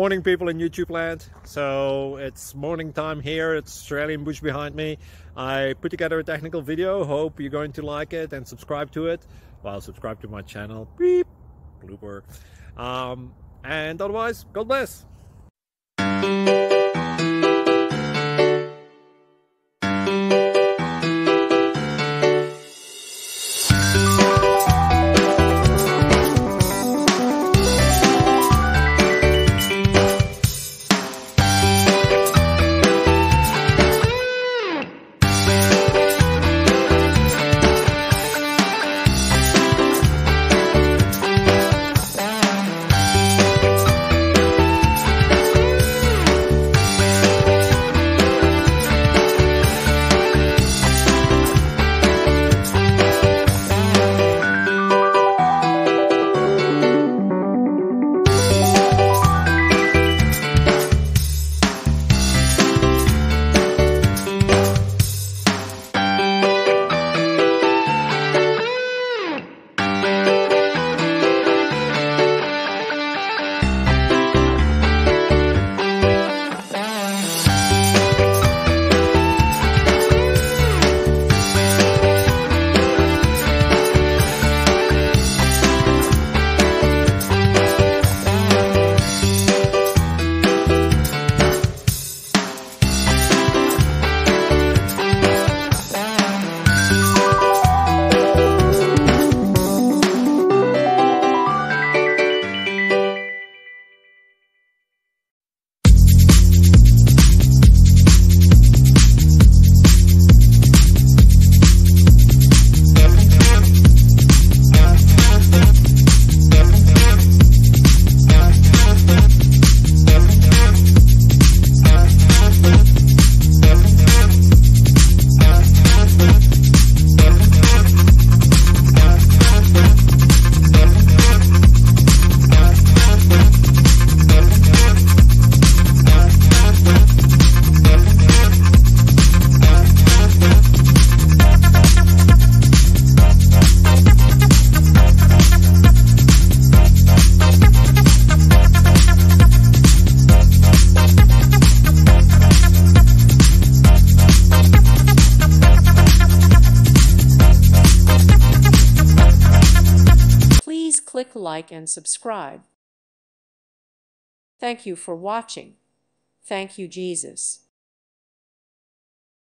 Morning, people in YouTube land. So it's morning time here. It's Australian bush behind me. I put together a technical video. Hope you're going to like it and subscribe to it. Well, subscribe to my channel. Beep. Blooper. And otherwise, God bless. Click like and subscribe. Thank you for watching. Thank you, Jesus.